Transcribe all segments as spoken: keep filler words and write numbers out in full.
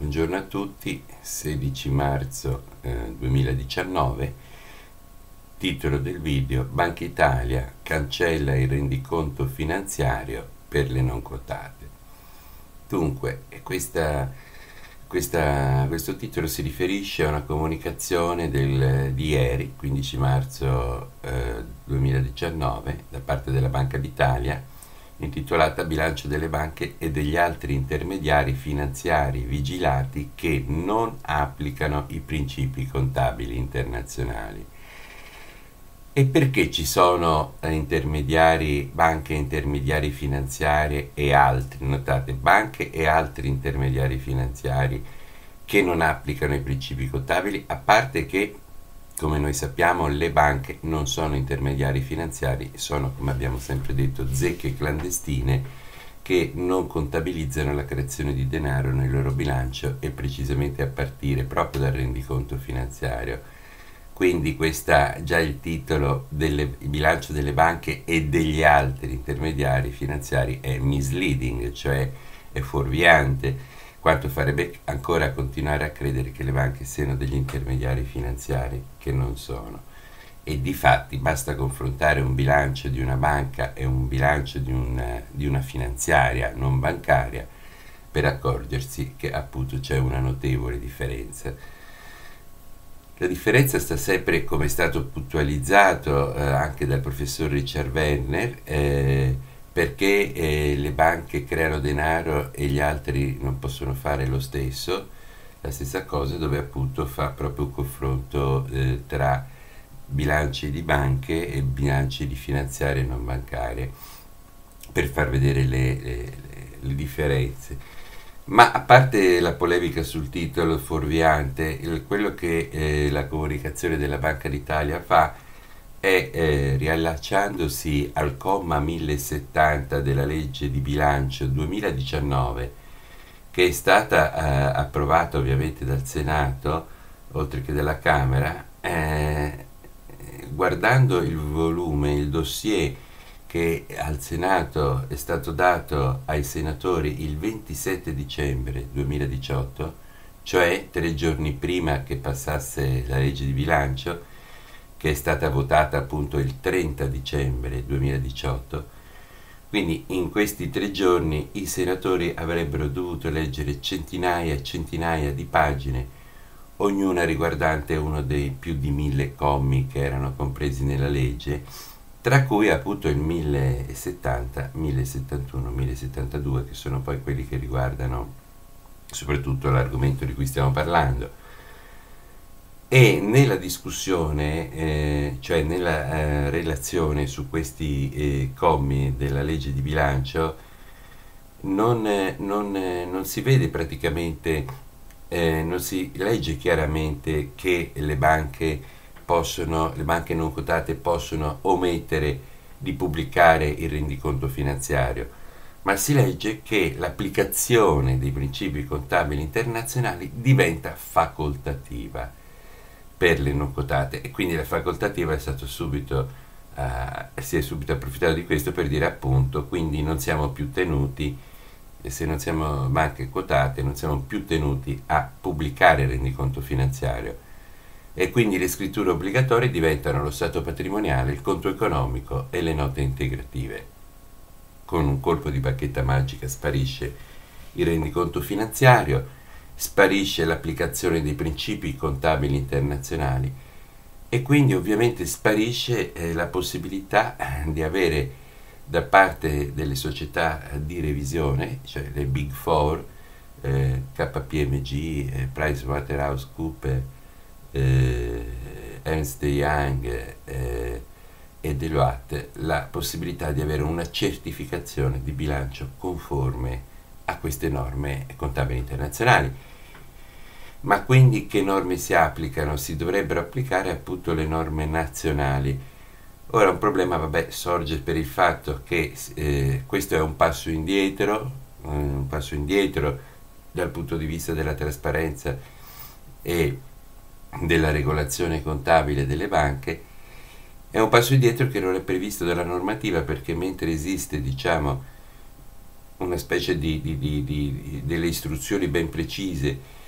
Buongiorno a tutti, sedici marzo eh, duemiladiciannove, titolo del video: Banca Italia cancella il rendiconto finanziario per le non quotate. Dunque, questa, questa, questo titolo si riferisce a una comunicazione del, di ieri, quindici marzo eh, duemiladiciannove, da parte della Banca d'Italia, intitolata Bilancio delle banche e degli altri intermediari finanziari vigilati che non applicano i principi contabili internazionali. E perché ci sono intermediari, banche intermediari finanziarie e altri, notate, banche e altri intermediari finanziari che non applicano i principi contabili, a parte che, come noi sappiamo, le banche non sono intermediari finanziari, sono, come abbiamo sempre detto, zecche clandestine che non contabilizzano la creazione di denaro nel loro bilancio, e precisamente a partire proprio dal rendiconto finanziario. Quindi questa, già il titolo del bilancio delle banche e degli altri intermediari finanziari è misleading, cioè è fuorviante, quanto farebbe ancora continuare a credere che le banche siano degli intermediari finanziari, che non sono. E difatti basta confrontare un bilancio di una banca e un bilancio di una, di una finanziaria non bancaria per accorgersi che appunto c'è una notevole differenza. La differenza sta sempre, come è stato puntualizzato eh, anche dal professor Richard Werner, eh, perché eh, le banche creano denaro e gli altri non possono fare lo stesso, la stessa cosa, dove appunto fa proprio un confronto eh, tra bilanci di banche e bilanci di finanziarie non bancarie, per far vedere le, le, le differenze. Ma a parte la polemica sul titolo fuorviante, il, quello che eh, la comunicazione della Banca d'Italia fa è, eh, riallacciandosi al comma millesettanta della legge di bilancio duemiladiciannove, che è stata eh, approvata ovviamente dal Senato, oltre che dalla Camera, eh, guardando il volume, il dossier che al Senato è stato dato ai senatori il ventisette dicembre duemiladiciotto, cioè tre giorni prima che passasse la legge di bilancio, che è stata votata appunto il trenta dicembre duemiladiciotto. Quindi in questi tre giorni i senatori avrebbero dovuto leggere centinaia e centinaia di pagine, ognuna riguardante uno dei più di mille commi che erano compresi nella legge, tra cui appunto il millesettanta, millesettantuno, millesettantadue, che sono poi quelli che riguardano soprattutto l'argomento di cui stiamo parlando. E nella discussione, eh, cioè nella eh, relazione su questi eh, commi della legge di bilancio, non, eh, non, eh, non si vede praticamente, eh, non si legge chiaramente che le banche possono, le banche non quotate possono omettere di pubblicare il rendiconto finanziario, ma si legge che l'applicazione dei principi contabili internazionali diventa facoltativa per le non quotate, e quindi la facoltativa è stato subito, uh, si è subito approfittato di questo per dire appunto, quindi non siamo più tenuti, se non siamo banche quotate, non siamo più tenuti a pubblicare il rendiconto finanziario, e quindi le scritture obbligatorie diventano lo stato patrimoniale, il conto economico e le note integrative. Con un colpo di bacchetta magica sparisce il rendiconto finanziario, sparisce l'applicazione dei principi contabili internazionali, e quindi ovviamente sparisce eh, la possibilità di avere da parte delle società di revisione, cioè le Big Four, eh, K P M G, eh, PricewaterhouseCoopers, eh, Ernst Young eh, e Deloitte, la possibilità di avere una certificazione di bilancio conforme a queste norme contabili internazionali. Ma quindi che norme si applicano? Si dovrebbero applicare appunto le norme nazionali. Ora un problema, vabbè, sorge per il fatto che eh, questo è un passo indietro, eh, un passo indietro dal punto di vista della trasparenza e della regolazione contabile delle banche. È un passo indietro che non è previsto dalla normativa, perché mentre esiste, diciamo, una specie di, di, di, di delle istruzioni ben precise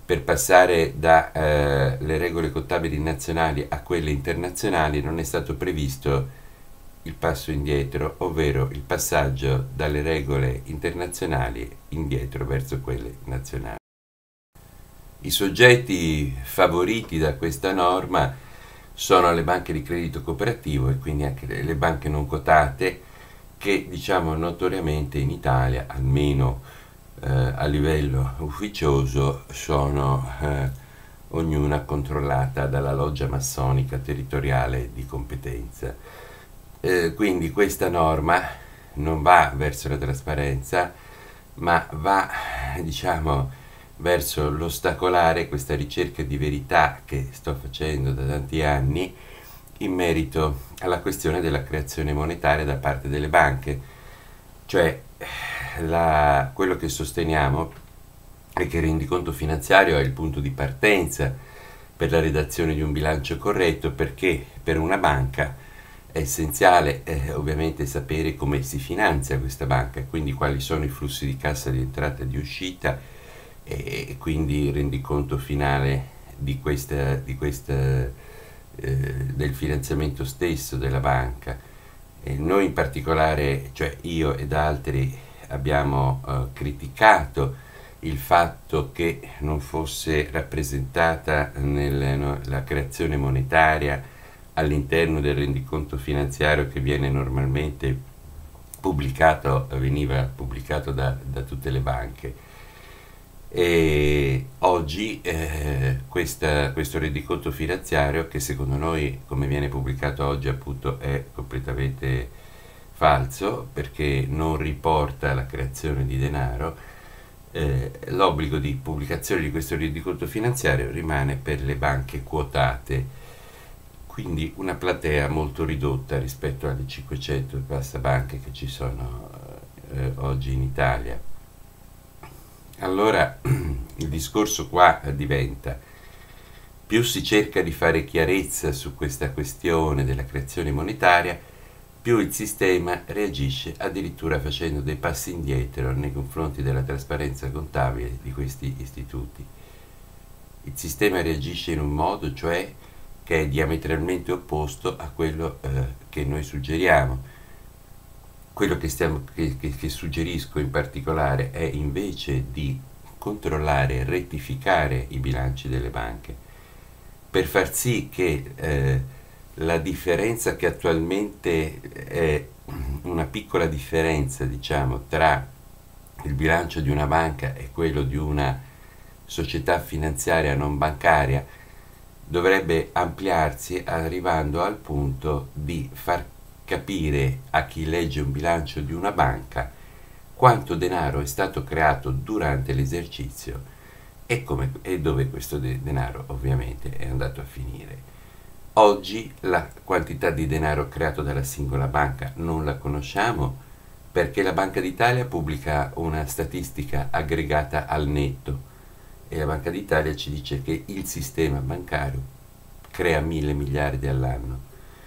per passare dalle eh, regole contabili nazionali a quelle internazionali non è stato previsto il passo indietro, ovvero il passaggio dalle regole internazionali indietro verso quelle nazionali. I soggetti favoriti da questa norma sono le banche di credito cooperativo e quindi anche le banche non quotate che, diciamo, notoriamente in Italia, almeno eh, a livello ufficioso, sono eh, ognuna controllata dalla loggia massonica territoriale di competenza. Eh, quindi questa norma non va verso la trasparenza, ma va, diciamo, verso l'ostacolare questa ricerca di verità che sto facendo da tanti anni in merito alla questione della creazione monetaria da parte delle banche. Cioè, la, quello che sosteniamo è che il rendiconto finanziario è il punto di partenza per la redazione di un bilancio corretto, perché per una banca è essenziale eh, ovviamente sapere come si finanzia questa banca, quindi quali sono i flussi di cassa di entrata e di uscita, e quindi il rendiconto finale di questa, di questa, eh, del finanziamento stesso della banca. E noi in particolare, cioè io ed altri, abbiamo eh, criticato il fatto che non fosse rappresentata nel, no, la creazione monetaria all'interno del rendiconto finanziario che viene normalmente pubblicato, veniva pubblicato da, da tutte le banche. E oggi eh, questa, questo rendiconto finanziario, che secondo noi, come viene pubblicato oggi, appunto è completamente falso perché non riporta la creazione di denaro, eh, l'obbligo di pubblicazione di questo rendiconto finanziario rimane per le banche quotate, quindi una platea molto ridotta rispetto alle cinquecento e passa banche che ci sono eh, oggi in Italia. Allora il discorso qua diventa: più si cerca di fare chiarezza su questa questione della creazione monetaria, più il sistema reagisce, addirittura facendo dei passi indietro nei confronti della trasparenza contabile di questi istituti. Il sistema reagisce in un modo, cioè, che è diametralmente opposto a quello eh, che noi suggeriamo. Quello che, stiamo, che, che, che suggerisco in particolare è invece di controllare e rettificare i bilanci delle banche per far sì che eh, la differenza, che attualmente è una piccola differenza, diciamo, tra il bilancio di una banca e quello di una società finanziaria non bancaria, dovrebbe ampliarsi arrivando al punto di far capire a chi legge un bilancio di una banca quanto denaro è stato creato durante l'esercizio e, come, e dove questo de- denaro ovviamente è andato a finire. Oggi la quantità di denaro creato dalla singola banca non la conosciamo perché la Banca d'Italia pubblica una statistica aggregata al netto e la Banca d'Italia ci dice che il sistema bancario crea mille miliardi all'anno,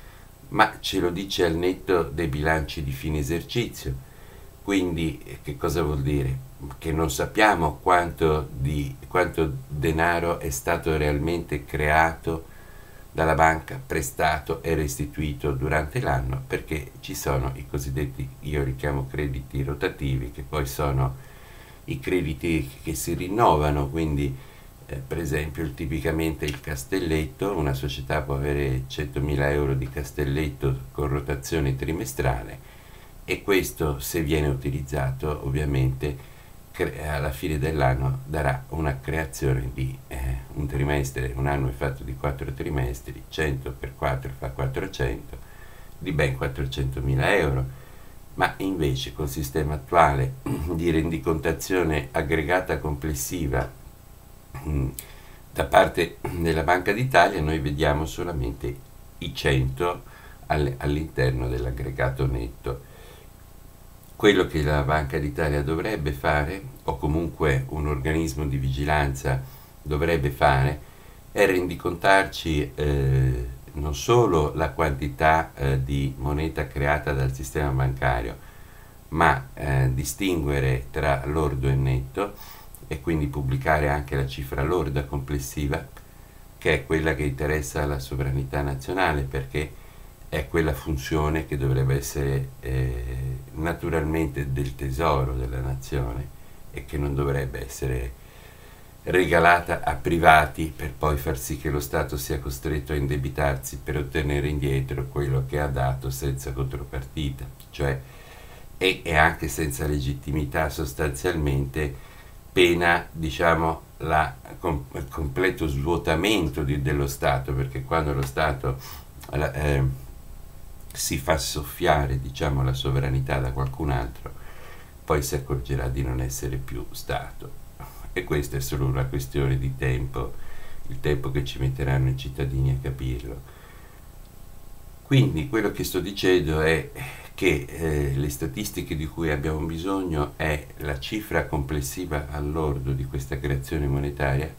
ma ce lo dice al netto dei bilanci di fine esercizio. Quindi che cosa vuol dire? Che non sappiamo quanto, di, quanto denaro è stato realmente creato dalla banca, prestato e restituito durante l'anno, perché ci sono i cosiddetti, io li chiamo crediti rotativi, che poi sono i crediti che si rinnovano, quindi eh, per esempio tipicamente il castelletto, una società può avere centomila euro di castelletto con rotazione trimestrale e questo, se viene utilizzato, ovviamente alla fine dell'anno darà una creazione di eh, un trimestre, un anno è fatto di quattro trimestri, cento per quattro fa quattrocento, di ben quattrocentomila euro, ma invece col sistema attuale di rendicontazione aggregata complessiva mh, da parte della Banca d'Italia noi vediamo solamente i cento all- all'interno dell'aggregato netto. Quello che la Banca d'Italia dovrebbe fare, o comunque un organismo di vigilanza dovrebbe fare, è rendicontarci eh, non solo la quantità eh, di moneta creata dal sistema bancario, ma eh, distinguere tra lordo e netto, e quindi pubblicare anche la cifra lorda complessiva, che è quella che interessa alla sovranità nazionale, perché è quella funzione che dovrebbe essere eh, naturalmente del tesoro della nazione e che non dovrebbe essere regalata a privati per poi far sì che lo Stato sia costretto a indebitarsi per ottenere indietro quello che ha dato senza contropartita, cioè e, e anche senza legittimità sostanzialmente, pena diciamo la, com, il completo svuotamento di, dello Stato, perché quando lo Stato eh, si fa soffiare diciamo la sovranità da qualcun altro, poi si accorgerà di non essere più Stato. E questa è solo una questione di tempo, il tempo che ci metteranno i cittadini a capirlo. Quindi quello che sto dicendo è che eh, le statistiche di cui abbiamo bisogno è la cifra complessiva al lordo di questa creazione monetaria,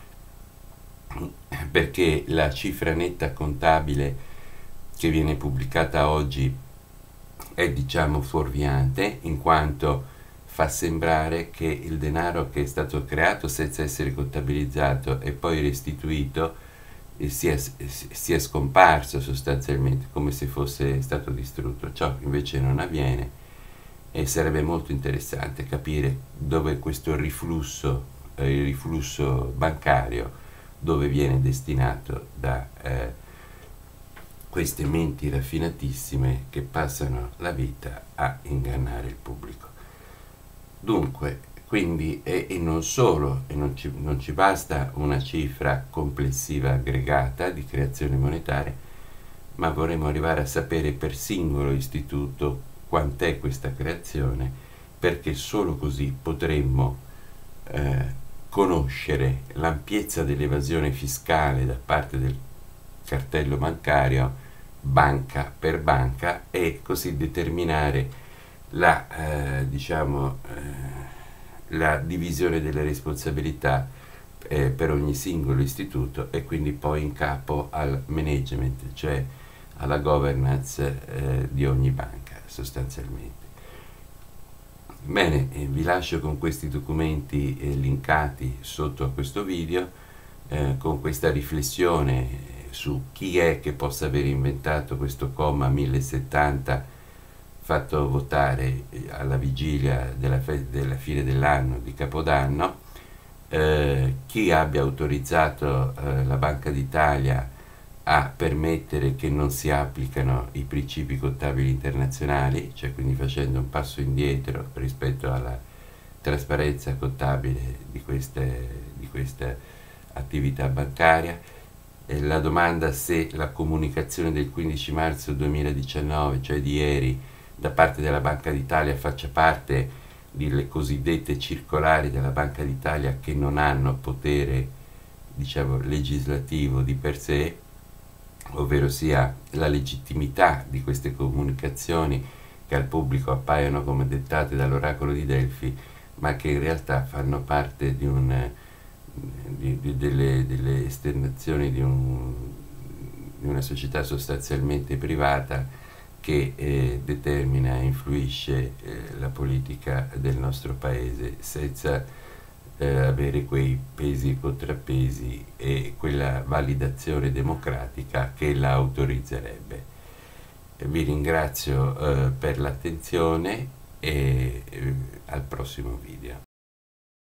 perché la cifra netta contabile che viene pubblicata oggi è diciamo fuorviante, in quanto fa sembrare che il denaro che è stato creato senza essere contabilizzato e poi restituito sia, sia scomparso sostanzialmente, come se fosse stato distrutto. Ciò invece non avviene e sarebbe molto interessante capire dove questo riflusso, eh, il riflusso bancario, dove viene destinato da eh, queste menti raffinatissime che passano la vita a ingannare il pubblico. Dunque, quindi, e, e non solo, e non ci, non ci basta una cifra complessiva aggregata di creazione monetaria, ma vorremmo arrivare a sapere per singolo istituto quant'è questa creazione, perché solo così potremmo eh, conoscere l'ampiezza dell'evasione fiscale da parte del cartello bancario, banca per banca, e così determinare la, eh, diciamo, eh, la divisione delle responsabilità eh, per ogni singolo istituto e quindi poi in capo al management, cioè alla governance eh, di ogni banca sostanzialmente. Bene, eh, vi lascio con questi documenti eh, linkati sotto a questo video, eh, con questa riflessione su chi è che possa aver inventato questo comma mille settanta fatto votare alla vigilia della, della fine dell'anno di Capodanno, eh, chi abbia autorizzato eh, la Banca d'Italia a permettere che non si applicano i principi contabili internazionali, cioè quindi facendo un passo indietro rispetto alla trasparenza contabile di queste, di questa attività bancaria. E la domanda se la comunicazione del quindici marzo duemiladiciannove, cioè di ieri, da parte della Banca d'Italia faccia parte delle cosiddette circolari della Banca d'Italia che non hanno potere, diciamo, legislativo di per sé, ovvero sia la legittimità di queste comunicazioni che al pubblico appaiono come dettate dall'oracolo di Delfi, ma che in realtà fanno parte di, un, di, di delle, delle esternazioni di, un, di una società sostanzialmente privata che eh, determina e influisce eh, la politica del nostro paese senza eh, avere quei pesi e contrappesi e quella validazione democratica che la autorizzerebbe. Vi ringrazio eh, per l'attenzione e eh, al prossimo video.